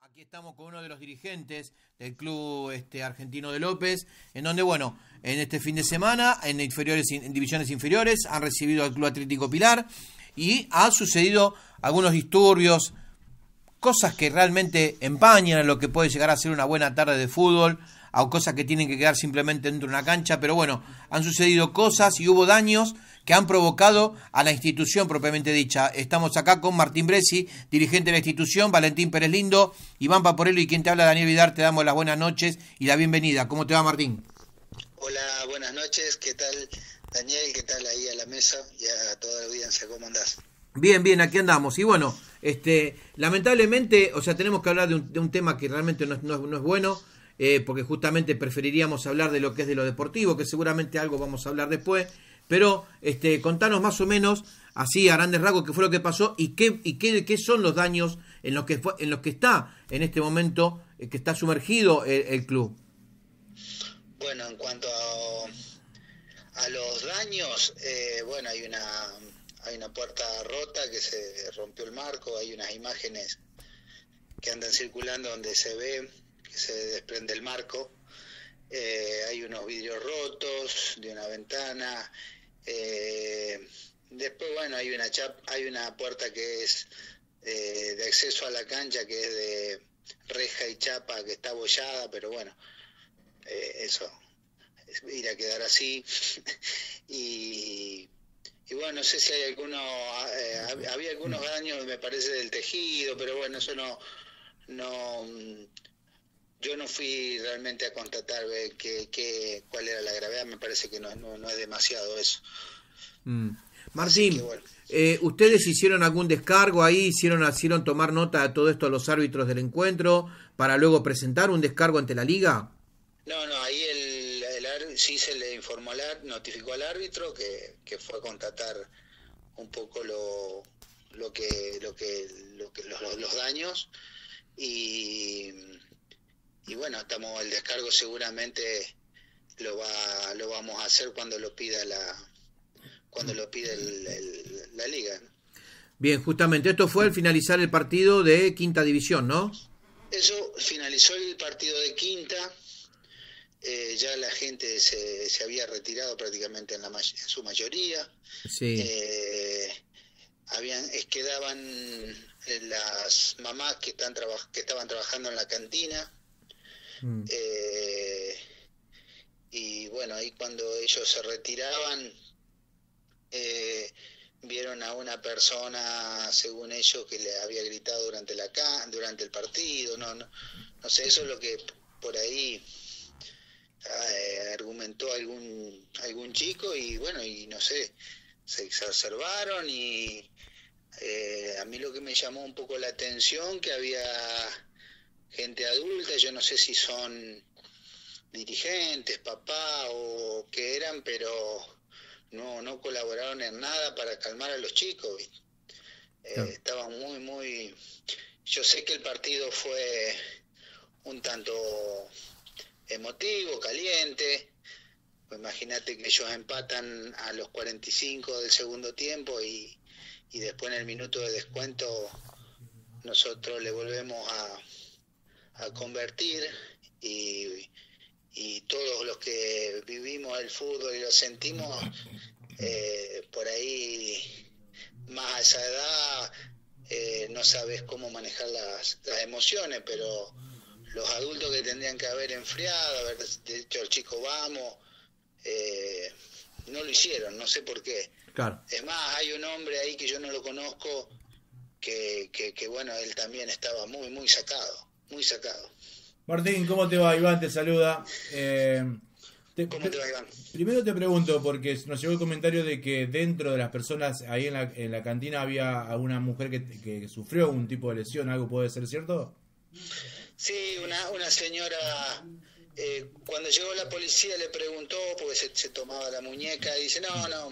Aquí estamos con uno de los dirigentes del club argentino de López, en donde, bueno, en este fin de semana, en divisiones inferiores, han recibido al Club Atlético Pilar y han sucedido algunos disturbios, cosas que realmente empañan a lo que puede llegar a ser una buena tarde de fútbol, a cosas que tienen que quedar simplemente dentro de una cancha, pero bueno, han sucedido cosas y hubo daños que han provocado a la institución propiamente dicha. Estamos acá con Martín Bressi, dirigente de la institución, Valentín Pérez Lindo, Iván Paporello y quien te habla, Daniel Vidar. Te damos las buenas noches y la bienvenida. ¿Cómo te va, Martín? Hola, buenas noches. ¿Qué tal, Daniel? ¿Qué tal ahí a la mesa y a toda la audiencia? ¿Cómo andás? Bien, bien, aquí andamos. Y bueno, lamentablemente, o sea, tenemos que hablar de un tema que realmente no es bueno, porque justamente preferiríamos hablar de lo que es de lo deportivo, que seguramente algo vamos a hablar después. Pero contanos más o menos, así a grandes rasgos, qué fue lo que pasó y qué son los daños en los que está en este momento, que está sumergido el club. Bueno, en cuanto a los daños, bueno, hay una puerta rota que se rompió el marco, hay unas imágenes que andan circulando donde se ve que se desprende el marco, hay unos vidrios rotos de una ventana. Después, bueno, hay una puerta que es de acceso a la cancha, que es de reja y chapa, que está abollada, pero bueno, eso irá a quedar así. y bueno, no sé si hay había algunos daños, me parece, del tejido, pero bueno, eso yo no fui realmente a constatar cuál era la gravedad. Me parece que no es demasiado eso. Martín, que, bueno. ¿Ustedes hicieron algún descargo ahí? ¿Hicieron tomar nota de todo esto a los árbitros del encuentro para luego presentar un descargo ante la liga? No, ahí sí se le informó, notificó al árbitro que fue a constatar un poco los daños y bueno, el descargo seguramente lo vamos a hacer cuando lo pida la liga, ¿no? Bien, justamente esto fue al finalizar el partido de Quinta División, ¿no? Eso finalizó el partido de Quinta, ya la gente se había retirado prácticamente en su mayoría. Sí. Quedaban las mamás que estaban trabajando en la cantina. Y bueno, ahí cuando ellos se retiraban, vieron a una persona, según ellos, que le había gritado durante el partido. No sé, eso es lo que por ahí argumentó algún chico, y bueno, y no sé, se exacerbaron. Y a mí lo que me llamó un poco la atención, que había gente adulta, yo no sé si son dirigentes, papá o qué eran, pero no colaboraron en nada para calmar a los chicos. Estaban muy... Yo sé que el partido fue un tanto emotivo, caliente. Imagínate que ellos empatan a los 45 del segundo tiempo y después en el minuto de descuento nosotros le volvemos a convertir, y todos los que vivimos el fútbol y lo sentimos, por ahí, más a esa edad, no sabes cómo manejar las emociones, pero los adultos que tendrían que haber enfriado, haber dicho al chico vamos, no lo hicieron, no sé por qué. Claro. Es más, hay un hombre ahí que yo no lo conozco, que bueno, él también estaba muy sacado. Martín, ¿cómo te va? Iván te saluda. ¿Cómo te va, Iván? Primero te pregunto, porque nos llegó el comentario de que dentro de las personas ahí en la cantina había alguna mujer que sufrió un tipo de lesión. ¿Algo puede ser cierto? Sí, una señora, cuando llegó la policía le preguntó, porque se tomaba la muñeca, y dice, no,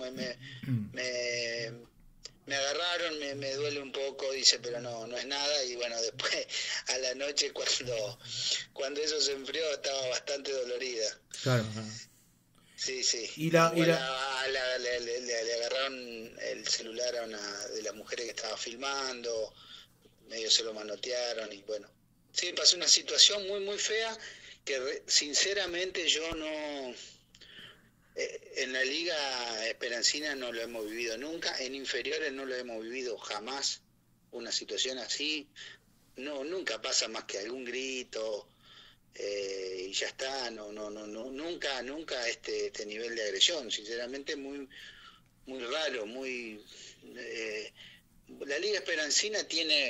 me agarraron, me duele un poco, dice, pero no es nada. Y bueno, después a la noche cuando eso se enfrió estaba bastante dolorida. Claro. Sí. Y le agarraron el celular a una de las mujeres que estaba filmando, medio se lo manotearon y bueno, Sí, pasó una situación muy, muy fea que sinceramente yo no... en la Liga Esperancina no lo hemos vivido nunca, en inferiores no lo hemos vivido jamás, una situación así. No, nunca pasa más que algún grito y ya está. Nunca este nivel de agresión. Sinceramente muy raro, la Liga Esperancina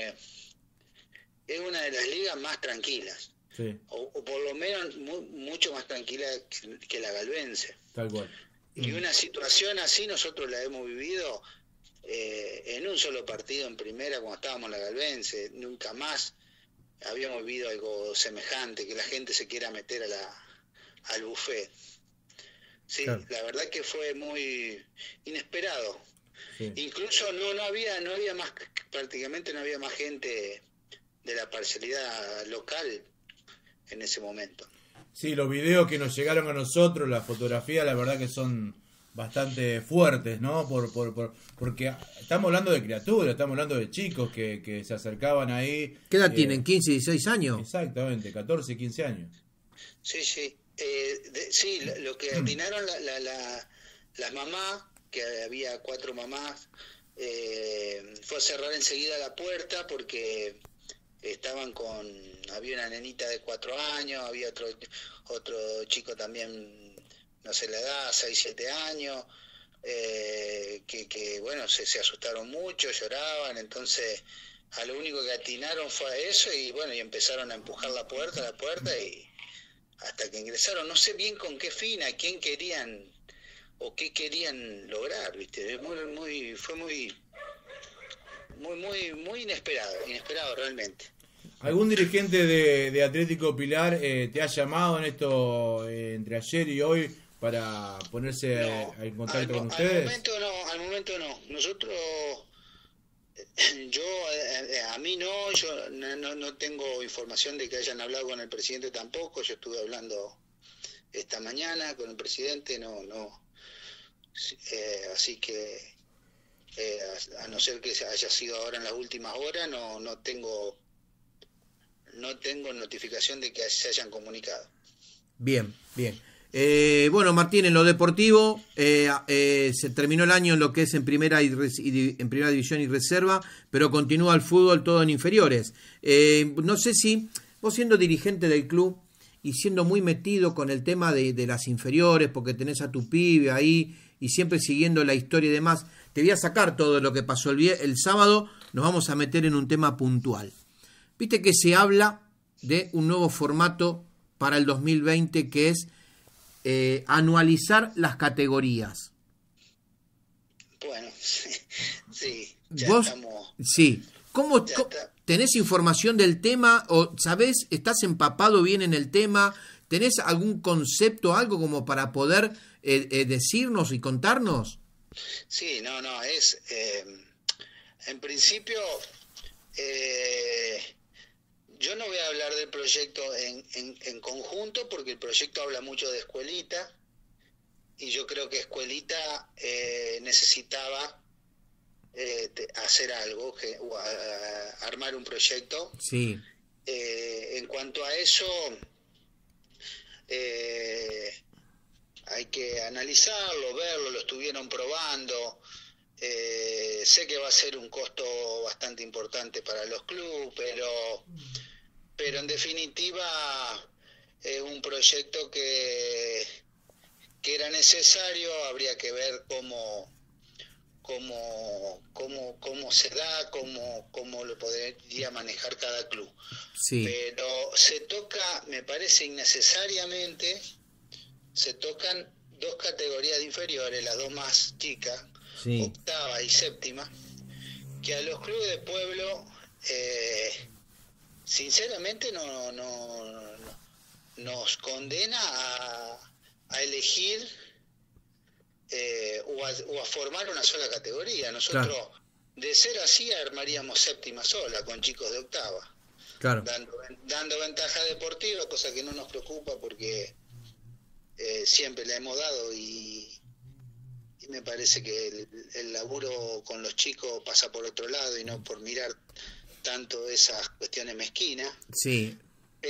es una de las ligas más tranquilas, sí, o por lo menos mucho más tranquila que la galvense. tal cual. Y una situación así nosotros la hemos vivido en un solo partido en primera cuando estábamos en la galvense. Nunca más habíamos vivido algo semejante, que la gente se quiera meter al buffet. Sí, claro. La verdad que fue muy inesperado. Sí. Incluso no había más, prácticamente no había más gente de la parcialidad local en ese momento. Sí, los videos que nos llegaron a nosotros, las fotografías, la verdad que son bastante fuertes, ¿no? Porque estamos hablando de criaturas, estamos hablando de chicos que se acercaban ahí. ¿Qué edad tienen? ¿15, 16 años? Exactamente, 14, 15 años. Sí, sí. Sí, lo que atinaron las mamás, que había 4 mamás, fue a cerrar enseguida la puerta porque había una nenita de 4 años, había otro chico también, no sé la edad, 6, 7 años, que bueno, se asustaron mucho, lloraban. Entonces a lo único que atinaron fue a eso y bueno, y empezaron a empujar la puerta y hasta que ingresaron. No sé bien con qué fin, a quién querían o qué querían lograr, ¿viste? Fue muy inesperado realmente. ¿Algún dirigente de Atlético Pilar te ha llamado en esto entre ayer y hoy para ponerse en contacto con ustedes? Al momento no. Nosotros, a mí no, yo no tengo información de que hayan hablado con el presidente tampoco. Yo estuve hablando esta mañana con el presidente, así que a no ser que haya sido ahora en las últimas horas, no tengo notificación de que se hayan comunicado. Bien. Bueno, Martín, en lo deportivo se terminó el año en lo que es en primera división y reserva, pero continúa el fútbol todo en inferiores. No sé si vos, siendo dirigente del club y siendo muy metido con el tema de las inferiores, porque tenés a tu pibe ahí y siempre siguiendo la historia y demás, te voy a sacar todo lo que pasó el sábado. Nos vamos a meter en un tema puntual. Viste que se habla de un nuevo formato para el 2020, que es anualizar las categorías. Bueno, sí, ya ¿Vos? Estamos... Sí. ¿Tenés información del tema? ¿O sabés, estás empapado bien en el tema? ¿Tenés algún concepto, algo como para poder decirnos y contarnos? Sí, es... en principio... yo no voy a hablar del proyecto en conjunto, porque el proyecto habla mucho de Escuelita, y yo creo que Escuelita necesitaba hacer algo, armar un proyecto. Sí. En cuanto a eso, hay que analizarlo, verlo, lo estuvieron probando. Sé que va a ser un costo bastante importante para los clubes, pero en definitiva es un proyecto que era necesario. Habría que ver cómo se da, cómo lo podría manejar cada club. Sí. Pero se toca, me parece innecesariamente, se tocan 2 categorías de inferiores, las 2 más chicas, sí, octava y séptima, que a los clubes de pueblo sinceramente nos condena a elegir o a formar una sola categoría. Nosotros, claro, de ser así, armaríamos séptima sola con chicos de octava, claro, dando ventaja deportiva, cosa que no nos preocupa porque siempre la hemos dado, y me parece que el laburo con los chicos pasa por otro lado y no por mirar tanto esas cuestiones mezquinas, Sí,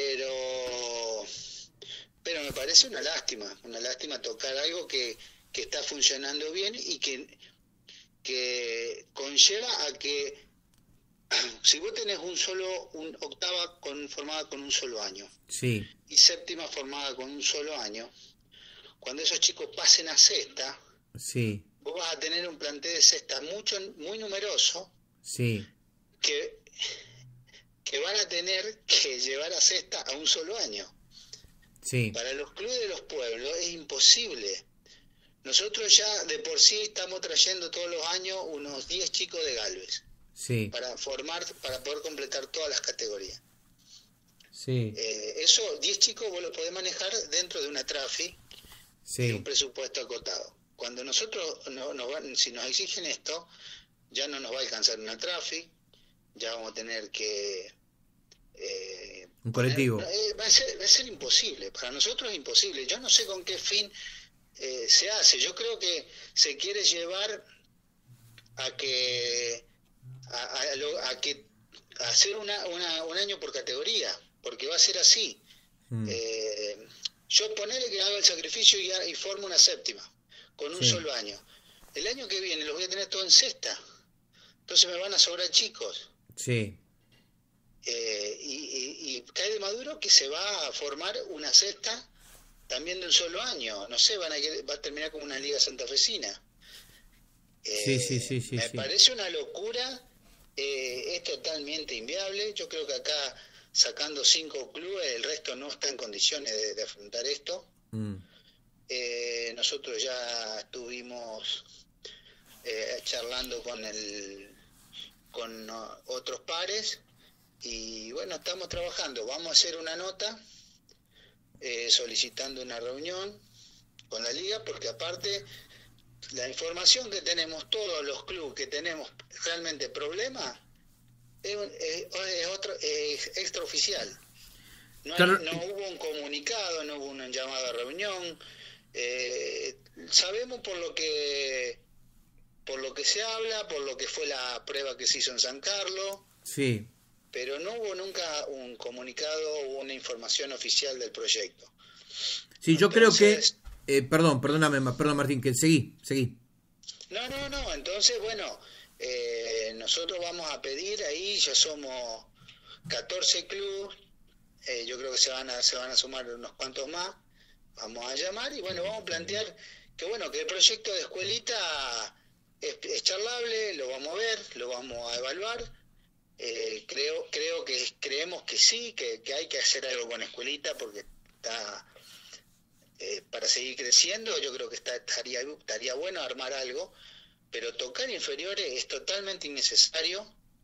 pero me parece una lástima tocar algo que está funcionando bien y que conlleva a que si vos tenés un octava formada con un solo año sí, y séptima formada con un solo año, cuando esos chicos pasen a sexta, sí, vos vas a tener un plantel de sexta muy numeroso sí, que van a tener que llevar a sexta a un solo año. sí, Para los clubes de los pueblos es imposible. Nosotros ya de por sí estamos trayendo todos los años unos 10 chicos de Galvez sí, para poder completar todas las categorías. sí, Eso, 10 chicos vos lo podés manejar dentro de una trafi y sí, un presupuesto acotado. Cuando nosotros, si nos exigen esto, ya no nos va a alcanzar una trafi, ya vamos a tener que... un colectivo. Va a ser imposible, para nosotros es imposible. Yo no sé con qué fin se hace. Yo creo que se quiere llevar a que hacer un año por categoría, porque va a ser así. Yo ponele que haga el sacrificio y formo una séptima con un solo año. El año que viene los voy a tener todo en sexta, entonces me van a sobrar chicos. Sí, Y cae de maduro que se va a formar una sexta también de un solo año. No sé, va a terminar como una liga santafesina. sí, Me parece una locura, es totalmente inviable. Yo creo que acá, sacando 5 clubes, el resto no está en condiciones de afrontar esto. Nosotros ya estuvimos charlando con otros pares y bueno, estamos trabajando. Vamos a hacer una nota solicitando una reunión con la liga, porque aparte la información que tenemos todos los clubes que tenemos realmente problemas es extraoficial. No hubo un comunicado, no hubo un llamado a reunión. Sabemos por lo que se habla, por lo que fue la prueba que se hizo en San Carlos, sí. pero no hubo nunca un comunicado o una información oficial del proyecto. Sí, yo creo que... perdón Martín, que seguí. No, entonces, bueno, nosotros vamos a pedir ahí, ya somos 14 clubes, yo creo que se van a sumar unos cuantos más, vamos a llamar y bueno, vamos a plantear que bueno, que el proyecto de escuelita es charlable, lo vamos a ver, lo vamos a evaluar. Creemos que sí, que hay que hacer algo con escuelita porque está para seguir creciendo. Yo creo que estaría bueno armar algo, pero tocar inferiores es totalmente innecesario.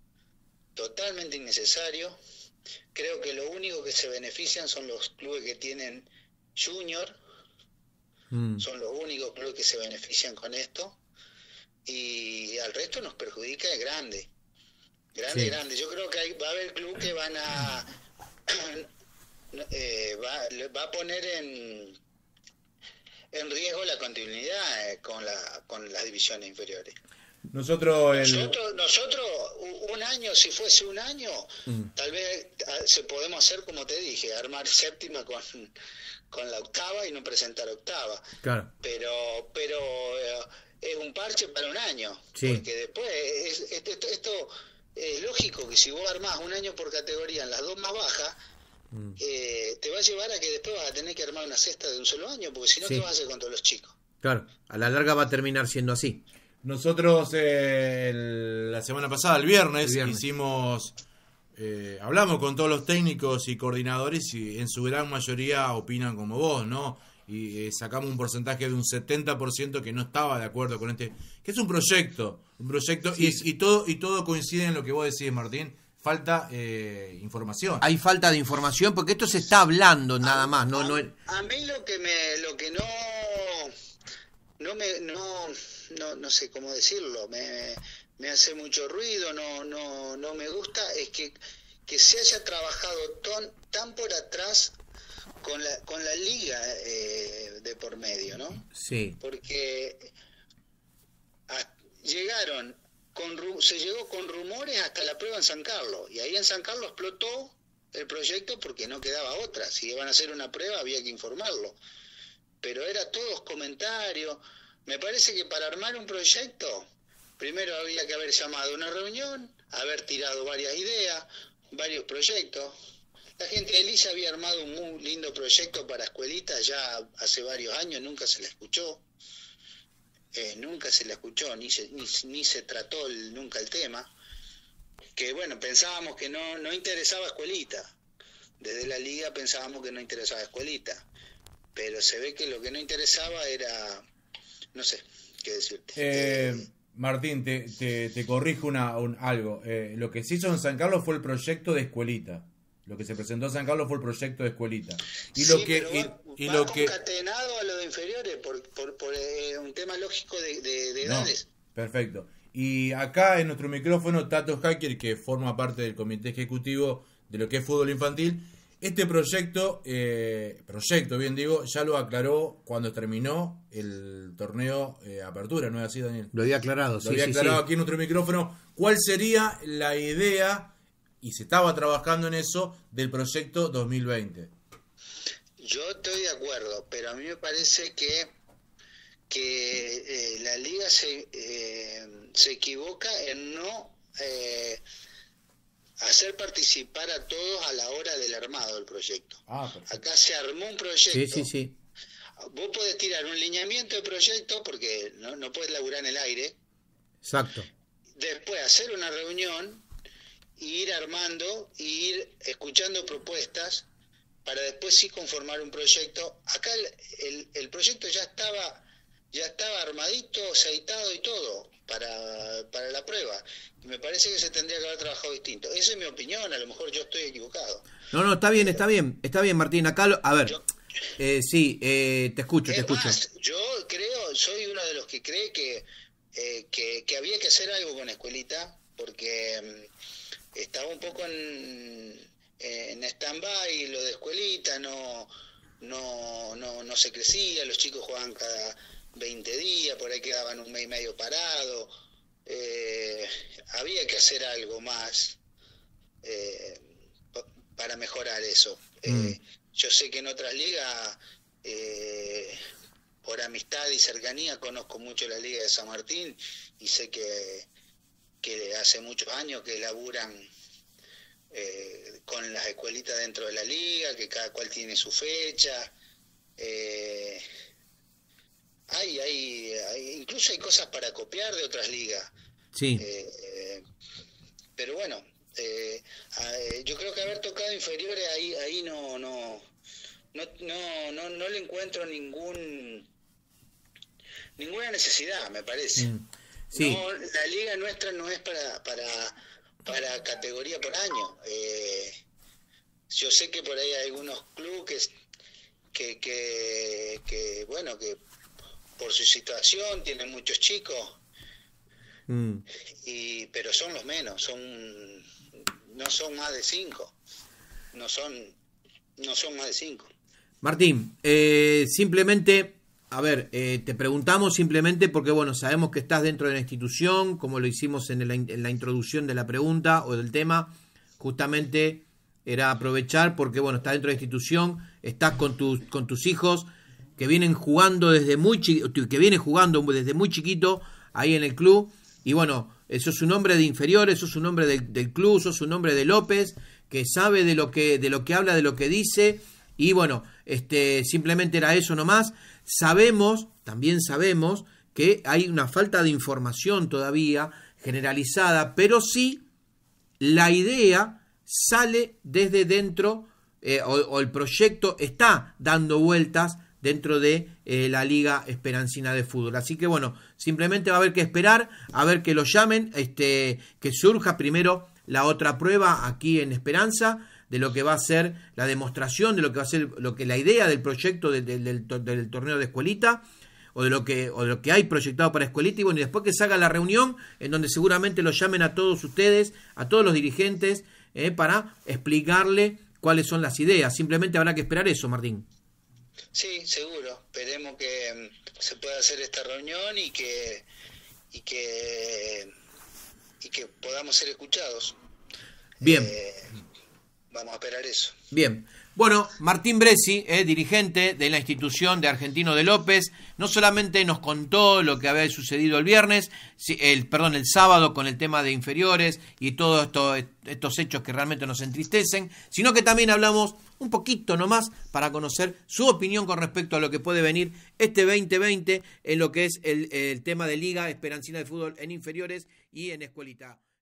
Creo que lo único que se benefician son los clubes que tienen junior, son los únicos clubes que se benefician con esto, y al resto nos perjudica de grande. Yo creo que va a haber clubes que van a va a poner en riesgo la continuidad con las divisiones inferiores. Nosotros un año, si fuese un año, tal vez podemos hacer como te dije, armar séptima con la octava y no presentar octava. Claro. Pero es un parche para un año, porque después esto es lógico que si vos armás un año por categoría en las dos más bajas, te va a llevar a que después vas a tener que armar una cesta de un solo año, porque si no, ¿qué vas a hacer con todos los chicos? Claro, a la larga va a terminar siendo así. Nosotros la semana pasada, el viernes. Hicimos, hablamos con todos los técnicos y coordinadores y en su gran mayoría opinan como vos, ¿no? Y sacamos un porcentaje de un 70% que no estaba de acuerdo con que es un proyecto sí. y todo coincide en lo que vos decís, Martín. Falta información. Hay falta de información porque esto se está hablando nada más. A mí lo que no sé cómo decirlo, me hace mucho ruido, no me gusta, es que se haya trabajado tan por atrás con la liga de por medio, ¿no? Sí. Porque llegaron se llegó con rumores hasta la prueba en San Carlos, y ahí en San Carlos explotó el proyecto porque no quedaba otra. Si iban a hacer una prueba había que informarlo, pero era todos comentarios. Me parece que para armar un proyecto primero había que haber llamado a una reunión, haber tirado varias ideas, varios proyectos. La gente de Elisa había armado un muy lindo proyecto para escuelitas ya hace varios años, nunca se la escuchó. Ni se trató nunca el tema. Que bueno, pensábamos que no interesaba escuelita. Desde la liga pensábamos que no interesaba escuelita. Pero se ve que lo que no interesaba era, no sé qué decirte. Martín, te corrijo algo. Lo que se hizo en San Carlos fue el proyecto de escuelita. Lo que se presentó en San Carlos fue el proyecto de escuelita. Y sí, lo que va concatenado a lo de inferiores por un tema lógico de edades. Perfecto. Y acá en nuestro micrófono, Tato Hacker, que forma parte del comité ejecutivo de lo que es fútbol infantil, este proyecto, bien digo, ya lo aclaró cuando terminó el torneo Apertura, ¿no es así, Daniel? Lo había aclarado, sí. Lo había aclarado aquí en nuestro micrófono. ¿Cuál sería la idea, y se estaba trabajando en eso, del proyecto 2020? Yo estoy de acuerdo, pero a mí me parece que la liga se equivoca en no hacer participar a todos a la hora del armado del proyecto. Acá se armó un proyecto. Sí. Vos podés tirar un lineamiento de proyecto porque no podés laburar en el aire. Exacto. Después hacer una reunión, ir armando, ir escuchando propuestas para después sí conformar un proyecto. Acá el proyecto ya estaba armadito, aceitado y todo para la prueba. Y me parece que se tendría que haber trabajado distinto. Esa es mi opinión, a lo mejor yo estoy equivocado. No, está bien, Martín. Acá, te escucho. Más, yo soy uno de los que cree que había que hacer algo con Escuelita, porque estaba un poco en stand-by lo de Escuelita, no se crecía, los chicos jugaban cada 20 días, por ahí quedaban un mes y medio parado. Había que hacer algo más para mejorar eso. Yo sé que en otras ligas, por amistad y cercanía, conozco mucho la Liga de San Martín y sé que hace muchos años que laburan con las escuelitas dentro de la liga, que cada cual tiene su fecha. Incluso hay cosas para copiar de otras ligas. Sí. Pero bueno, yo creo que haber tocado inferiores ahí no le encuentro ninguna necesidad, me parece. Sí. No, la liga nuestra no es para categoría por año. Yo sé que por ahí hay algunos clubes que por su situación tienen muchos chicos, pero son los menos, no son más de 5. No son más de 5. Martín, simplemente, te preguntamos simplemente porque, sabemos que estás dentro de la institución, como lo hicimos en la introducción de la pregunta o del tema. Justamente era aprovechar porque, estás dentro de la institución, estás con tus hijos que vienen jugando desde muy chiquito ahí en el club. Y sos un hombre de inferiores, sos un hombre del club, sos un hombre de López, que sabe de lo que habla, de lo que dice. Y simplemente era eso nomás. También sabemos que hay una falta de información todavía generalizada, pero sí la idea sale desde dentro, o el proyecto está dando vueltas dentro de la Liga Esperancina de Fútbol. Así que simplemente va a haber que esperar, a ver que lo llamen, que surja primero la otra prueba aquí en Esperanza, de lo que va a ser la demostración, de lo que va a ser la idea del proyecto del torneo de Escuelita, o de lo que hay proyectado para Escuelita, y después que se haga la reunión, en donde seguramente lo llamen a todos ustedes, a todos los dirigentes, para explicarle cuáles son las ideas. Simplemente habrá que esperar eso, Martín. Sí, seguro. Esperemos que se pueda hacer esta reunión y que que podamos ser escuchados. Bien. Vamos a esperar eso. Bien. Bueno, Martín Bressi, dirigente de la institución de Argentino de López, no solamente nos contó lo que había sucedido el viernes, el sábado con el tema de inferiores y todos estos hechos que realmente nos entristecen, sino que también hablamos un poquito nomás para conocer su opinión con respecto a lo que puede venir este 2020 en lo que es el tema de Liga Esperancina de Fútbol en inferiores y en escuelita.